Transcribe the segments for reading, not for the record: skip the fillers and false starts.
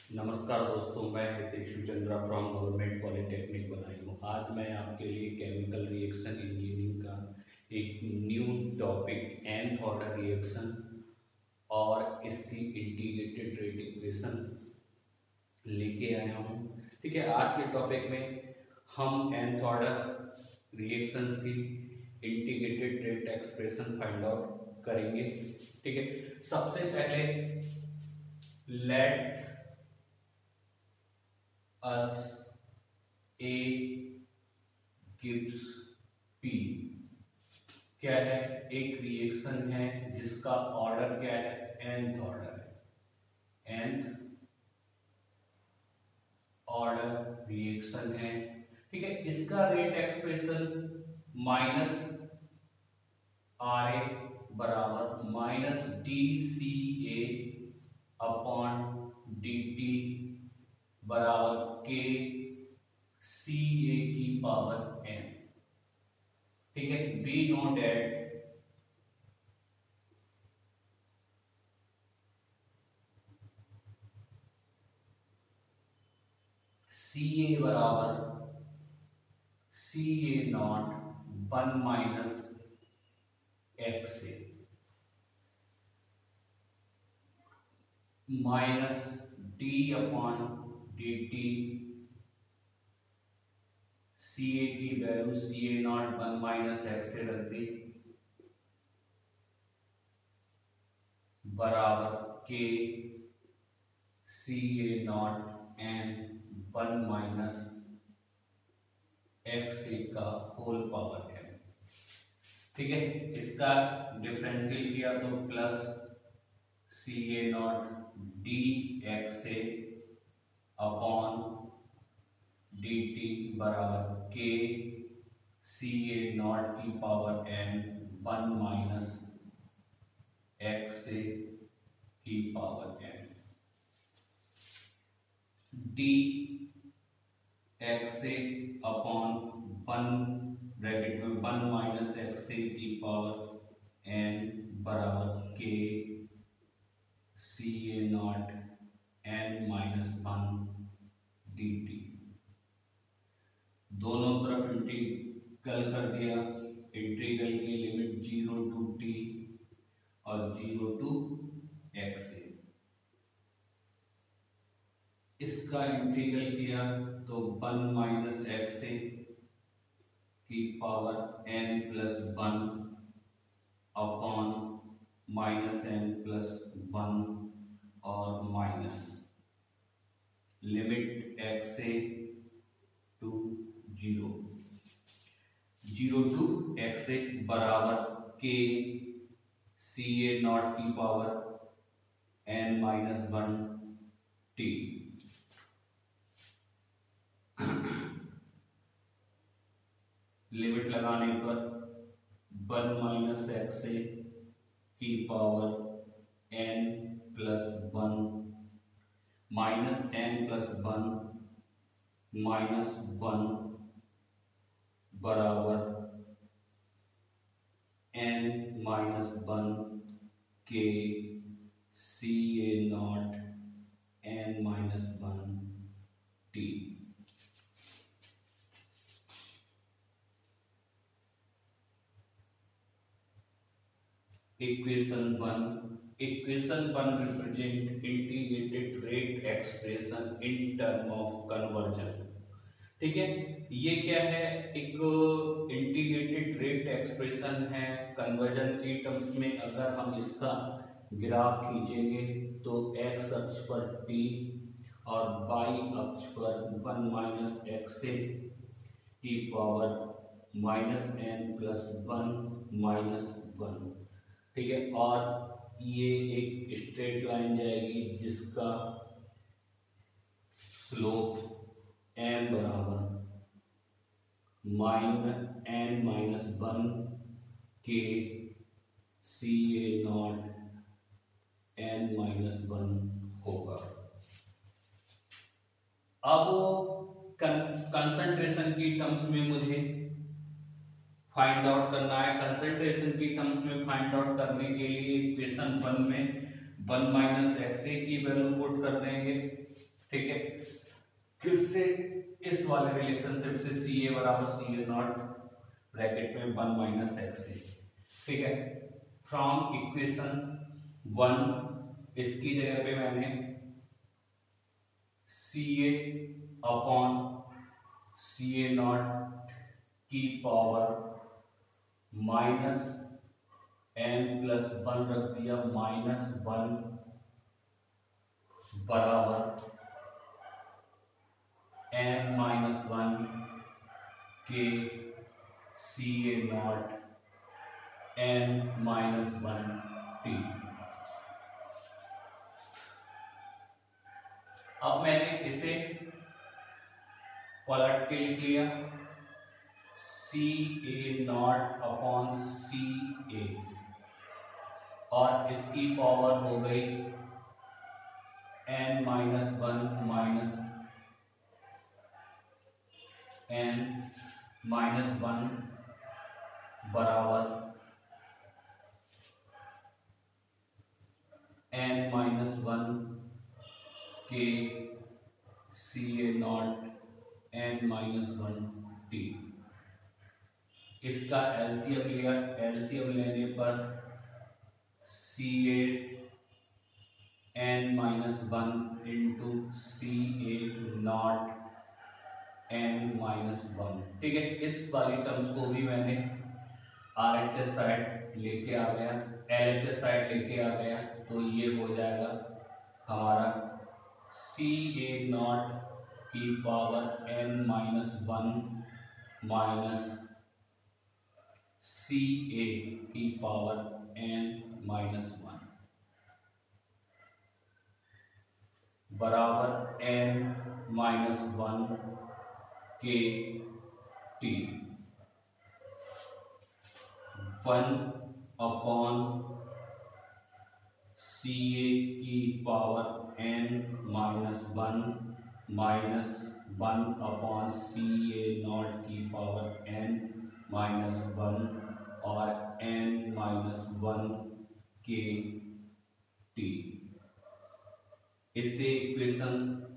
नमस्कार दोस्तों, मैं Hitesh Chandra from government polytechnic Badaun. आज मैं आपके लिए केमिकल रिएक्शन इंजीनियरिंग का एक new topic nth order reaction और इसकी इंटीग्रेटेड रेट इक्वेशन लेके आया हूँ। ठीक है, आज के टॉपिक में हम nth ऑर्डर रिएक्शंस की integrated rate expression find out करेंगे। ठीक है, सबसे पहले let us A gives P क्या है, एक रिएक्शन है जिसका ऑर्डर क्या है, nth ऑर्डर है, nth ऑर्डर रिएक्शन है। ठीक है, इसका rate expression minus R A बराबर minus D C A upon D T बराबर के सी ए की पावर एन। ठीक है, be note at C A बराबर C A naught 1 minus X A minus D upon D T. C A की value C A naught 1 minus X से रख दी बराबर K C A naught N 1 minus X A का whole power है। ठीक है, इसका डिफरेंशियल किया तो plus C A naught D X A upon D T बराबर के सी ए नॉट की power N 1 minus X A की power N. D X A upon 1 bracket में 1 माइनस एक्स ए की पावर एन बराबर K C A naught N minus 1 D T. दोनों तरफ integral कर दिया। इंटीग्रल की लिमिट 0 टू टी और 0 टू एक्स ए। इसका इंटीग्रल किया तो 1 माइनस एक्स ए की power N plus 1 upon minus N plus 1 और minus limit X A to 0 to X A बराबर के सी ए नॉट की power N minus 1 T. Limit लगाने पर 1 माइनस एक्स ए की power N plus 1 minus N plus 1 minus 1 बराबर N minus 1 K C A naught N minus 1 T. Equation 1 represent integrated rate expression in term of conversion. ठीक है, ये क्या है, एक इंटीग्रेटेड रेट एक्सप्रेशन है conversion की टर्म्स में। अगर हम इसका ग्राफ खींचेंगे तो एक्स अक्ष पर टी और वाई अक्ष पर 1 माइनस एक्स ए की power minus N plus 1 minus 1। ठीक है, और ये एक स्ट्रेट लाइन जाएगी जिसका स्लोप एम बराबर minus N minus 1 K C A naught N minus 1 होगा। अब कंसंट्रेशन की टर्म्स में मुझे फाइंड आउट करना है। कंसंट्रेशन की टर्म्स में फाइंड आउट करने के लिए इक्वेशन 1 में 1 माइनस एक्स ए की वैल्यू पुट कर देंगे ठीक है, किससे, इस वाले रिलेशनशिप से सी ए बराबर सी ए नॉट ब्रैकेट में 1 माइनस एक्स से, ठीक है। फ्रॉम इक्वेशन 1 इसकी जगह पे मैंने C A upon C A naught की पावर माइनस एन प्लस 1 रख दिया, -1 बराबर N minus 1 K C A naught N minus 1 T. अब मैंने इसे पलट के लिख लिया, सी ए नॉट अपॉन सी ए, और इसकी पावर हो गई N minus 1 minus N minus 1 बराबर N minus 1 K C A naught N minus 1 T. इसका एलसीएम लिया, एलसीएम लेने पर C A N minus 1 into C A naught N minus 1, ठीक है। इस वाली टर्म्स को भी मैंने आर एच एस साइड लेके आ गया, एल एच एस साइड लेके आ गया, तो ये हो जाएगा हमारा सी ए नॉट की power N minus 1 minus C A की पावर एन माइनस 1 बराबर एन माइनस 1 के टी 1 अपॉन सी ए की power N minus 1 minus 1 upon C A naught की पावर एन माइनस 1 और एन माइनस 1 के T. इसे equation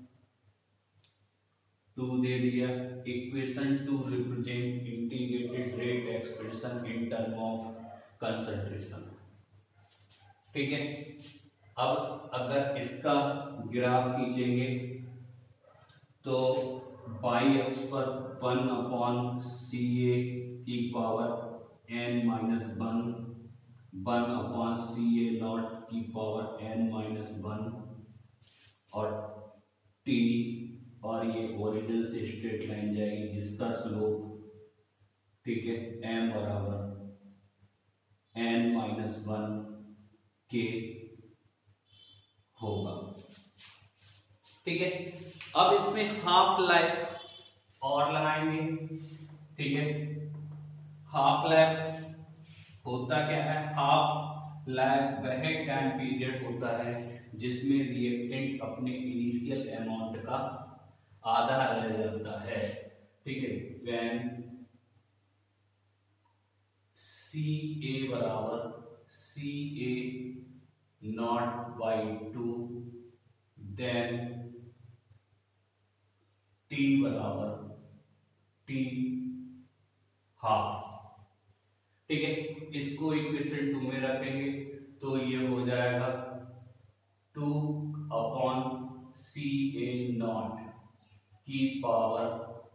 2 दे दिया। Equation 2 represent integrated rate expression in term of concentration, ठीक है। अब अगर इसका ग्राफ खींचेंगे तो बाई अक्ष पर 1 अपॉन सी ए की power N minus 1 upon C A naught की पावर एन माइनस 1 और टी, और ये ओरिजिन से स्ट्रेट लाइन जाएगी जिसका स्लोप, ठीक है, एम बराबर एन माइनस 1 के होगा, ठीक है। अब इसमें हाफ लाइफ और लगाएंगे, ठीक है। हाफ लाइफ होता क्या है, हाफ लाइफ वह टाइम पीरियड होता है जिसमें रिएक्टेंट अपने इनिशियल अमाउंट का आधा रह जाता है, ठीक है। व्हेन सी ए बराबर C A naught by 2 then T बराबर टी हाफ, ठीक है। इसको इक्वेशन 2 में रखेंगे तो ये हो जाएगा 2 अपॉन सी ए नॉट की power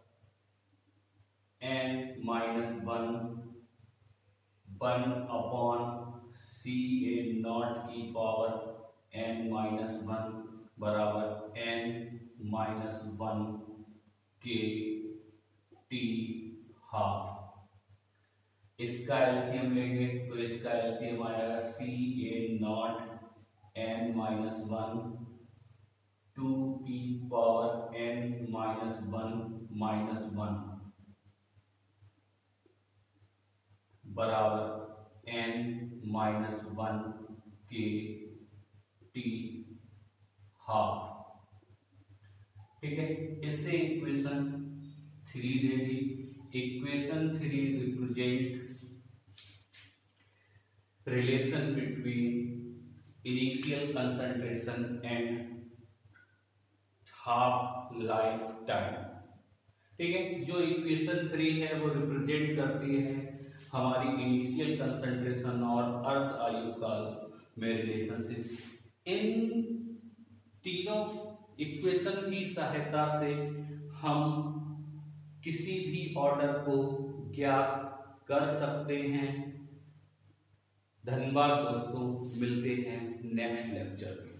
N minus 1 upon C A naught की पावर एन माइनस 1 बराबर एन माइनस 1 के टी हाफ। इसका एलसीएम लेंगे तो इसका एलसीएम आएगा C A naught N minus 1 2 की पावर एन माइनस 1 बराबर एन माइनस 1 के टी हाफ, ठीक है। इससे इक्वेशन 3 दे दी। Equation 3 represent relation between initial concentration and half life time. ठीक है, जो इक्वेशन 3 है वो रिप्रेजेंट करती है हमारी इनिशियल कंसंट्रेशन और अर्ध आयु काल में रिलेशनशिप। इन तीनों इक्वेशन की सहायता से हम किसी भी ऑर्डर को ज्ञात कर सकते हैं। धन्यवाद दोस्तों, मिलते हैं नेक्स्ट लेक्चर में।